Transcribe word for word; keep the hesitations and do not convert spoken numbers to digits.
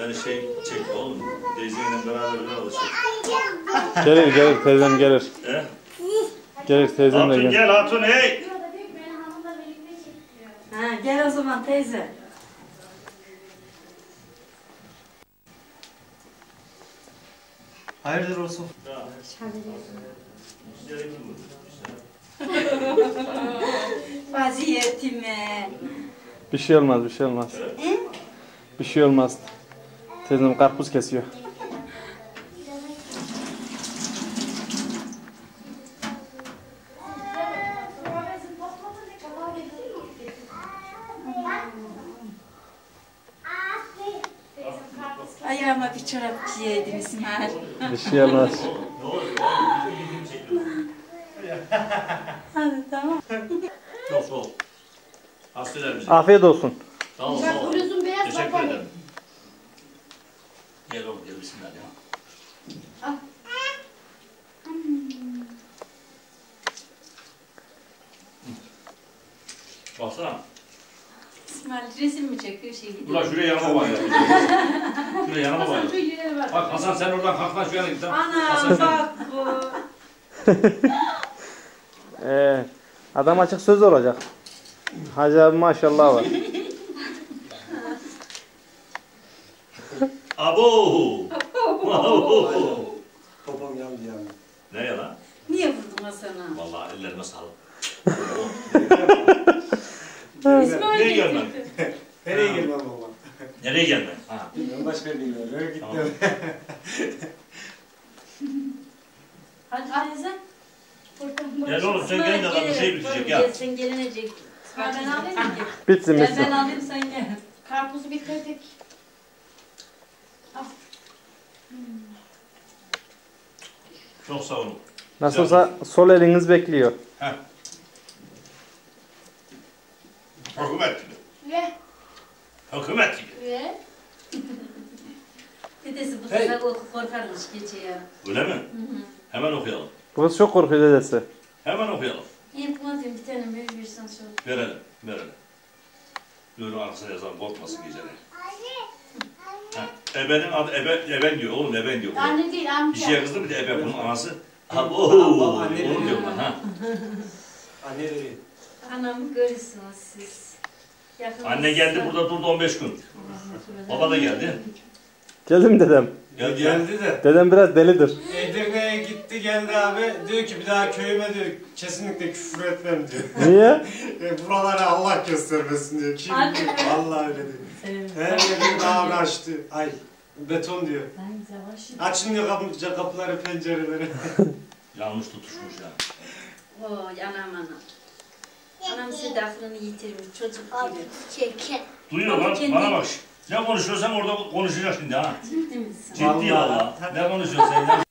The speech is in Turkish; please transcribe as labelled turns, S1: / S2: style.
S1: Beni şey çek oğlum. Teyzeyle beraber bir alışır.
S2: Gelir gelir teyzem gelir.
S1: He?
S2: Gelir teyzem de
S1: Hatun
S2: gel.
S1: gel Hatun hey.
S3: Ha, gel o zaman teyze.
S4: Hayırdır olsun.
S3: Vaziyetime.
S2: Bir şey olmaz bir şey olmaz. Bir şey olmaz. Teyzem karpuz kesiyor.
S3: Ayağıma bir çorap giyeydin İsmail.
S2: Bir şey olmaz.
S3: Hadi tamam.
S1: Çok sağ ol. Hasta eder misin?
S2: Afiyet olsun.
S1: Sağ ol sağ ol.
S5: Buyurun beyaz
S1: Teşekkür
S5: baba.
S1: ederim. Gel oğlum gel bismillah ya.
S5: Al.
S1: Baksana.
S3: İsmail resim mi çekiyor şey gidiyor.
S1: Ulan şuraya yanıma bak ya. Şuraya yanıma bak.
S5: Hasan şu ileri bak.
S1: Bak Hasan sen oradan kalk lan şu yana git lan.
S3: Ana
S1: Hasan sen.
S3: bak bu.
S2: Ee, adam açık söz olacak. Hacı abi maşallah var.
S1: Abo. Abo.
S4: Babam yandı yani.
S1: Ne ya lan?
S3: Niye vurdun Hasan'a?
S1: Vallahi ellerime sağlık.
S3: İsmail
S1: Nereye gelmem?
S3: getirdi.
S4: Nereye gelmem baba?
S1: Nereye gelmem? Ha.
S4: Bilmiyorum başka bir yere gittim.
S1: Tamam.
S3: Hadi teyze.
S1: Gel oğlum sen gelince adam bir şey bitecek ya.
S3: Sen gelinecek. Ben alayım mı?
S2: Bitsin
S3: Gel
S2: bitsin.
S3: ben alayım sen gel.
S5: Karpuzu bitirdik.
S1: Çok sağ olun.
S2: Nasılsa sol eliniz bekliyor.
S1: Heh. Hükümet gibi.
S5: Ve
S1: Hükümet gibi.
S5: ve
S3: Dedesi bu
S4: Hey.
S3: sefer korkarmış gece ya.
S1: Öyle mi? Hemen okuyalım.
S2: Bu kız çok korkuyor dedesi.
S1: Hemen okuyalım.
S3: Yapmadım bir tane bir versen sonra.
S1: Verelim. Verelim. Böyle arkasına yazalım. Korkmasın geceleri. Heh. Ebenin adı Ebe, Eben diyor. Oğlum Eben diyor.
S5: anne değil
S1: Bir
S5: amca.
S1: şeye kızdı bir de Ebe bunun anası. Ha, ooo.
S4: Anne
S1: Oğlum
S4: dedi.
S1: diyor lan ha.
S4: Anneleri.
S3: Anamı görürsünüz siz. Yakınınızda.
S1: Anne geldi burada durdu on beş gün. Baba da geldi.
S2: Geldi mi dedem?
S1: Geldi ya.
S4: Geldi de.
S2: Dedem biraz delidir.
S4: Edirne'ye gitti geldi abi. Diyor ki bir daha köyüme diyor kesinlikle küfür etmem diyor.
S2: Niye?
S4: e, buraları Allah göstermesin diyor. Kim?
S3: Hadi be.
S4: Vallahi öyle diyor. Her yerini dağını açtı. Ay beton diyor.
S3: Ben yavaş.
S4: Açın diyor kapı, kapıları pencereleri.
S1: Yanlış tutuşmuş yani.
S3: Oy anam anam. Anam size aklını yitirmiş çocuk gibi.
S5: Çirkin.
S1: Duyuyor
S3: Baba
S1: lan
S3: kendi-
S1: bana bak. Ne konuşuyorsan orada konuşacaksın şimdi ha.
S3: Ciddi misin?
S1: Ciddi valla. Ne konuşuyorsun sen ya?